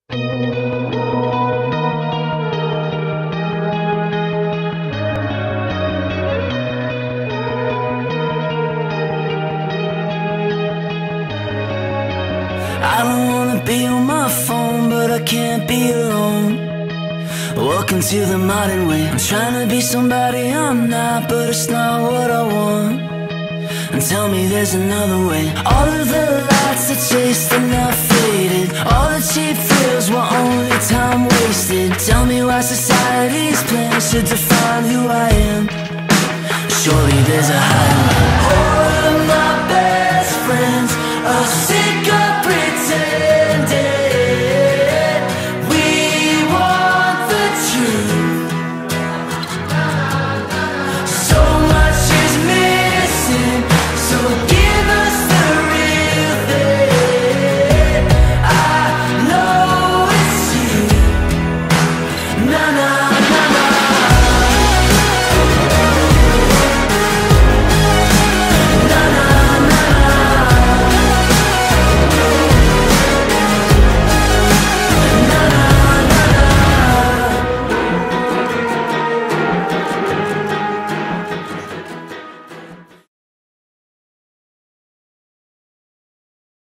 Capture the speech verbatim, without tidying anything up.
I don't wanna be on my phone, but I can't be alone. Welcome to the modern way. I'm trying to be somebody I'm not, but it's not what I want. And tell me there's another way. All of the lights I chased are now faded. All the cheap thrills were only time wasted. Tell me why society's plans should define who I am. Surely there's a higher way.